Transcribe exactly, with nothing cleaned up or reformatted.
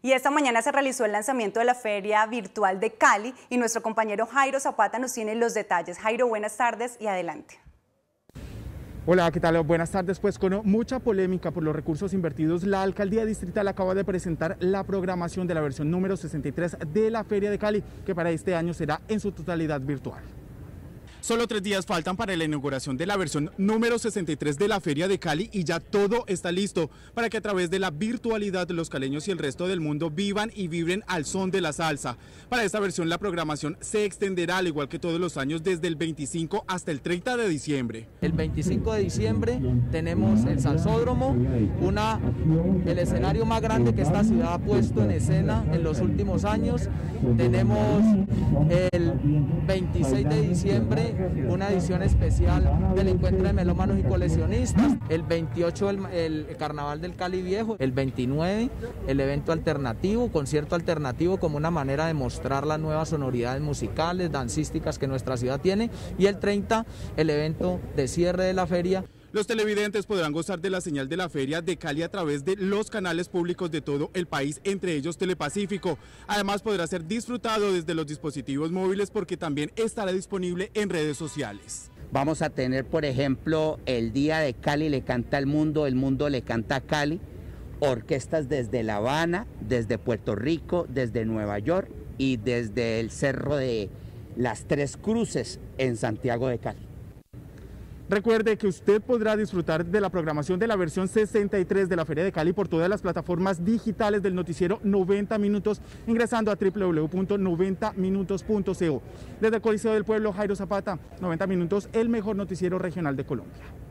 Y esta mañana se realizó el lanzamiento de la Feria Virtual de Cali y nuestro compañero Jairo Zapata nos tiene los detalles. Jairo, buenas tardes y adelante. Hola, ¿qué tal? Buenas tardes. Pues con mucha polémica por los recursos invertidos, la Alcaldía Distrital acaba de presentar la programación de la versión número sesenta y tres de la Feria de Cali, que para este año será en su totalidad virtual. Solo tres días faltan para la inauguración de la versión número sesenta y tres de la Feria de Cali y ya todo está listo para que a través de la virtualidad los caleños y el resto del mundo vivan y vibren al son de la salsa. Para esta versión la programación se extenderá al igual que todos los años desde el veinticinco hasta el treinta de diciembre. El veinticinco de diciembre tenemos el Salsódromo, una, el escenario más grande que esta ciudad ha puesto en escena en los últimos años. Tenemos el veintiséis de diciembre una edición especial del encuentro de melómanos y coleccionistas, el veintiocho el, el Carnaval del Cali Viejo, el veintinueve el evento alternativo, concierto alternativo como una manera de mostrar las nuevas sonoridades musicales, dancísticas que nuestra ciudad tiene, y el treinta el evento de cierre de la feria. Los televidentes podrán gozar de la señal de la Feria de Cali a través de los canales públicos de todo el país, entre ellos Telepacífico. Además podrá ser disfrutado desde los dispositivos móviles porque también estará disponible en redes sociales. Vamos a tener, por ejemplo, el Día de Cali le canta al mundo, el mundo le canta a Cali, orquestas desde La Habana, desde Puerto Rico, desde Nueva York y desde el Cerro de las Tres Cruces en Santiago de Cali. Recuerde que usted podrá disfrutar de la programación de la versión sesenta y tres de la Feria de Cali por todas las plataformas digitales del noticiero noventa minutos, ingresando a w w w punto noventa minutos punto co. Desde el Coliseo del Pueblo, Jairo Zapata, noventa minutos, el mejor noticiero regional de Colombia.